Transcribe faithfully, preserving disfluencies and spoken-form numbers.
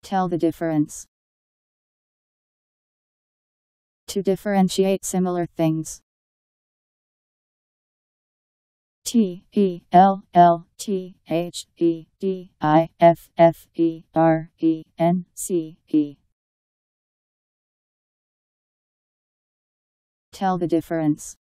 Tell the difference. To differentiate similar things. T E L L T H E D I F F E R E N C E. Tell the difference.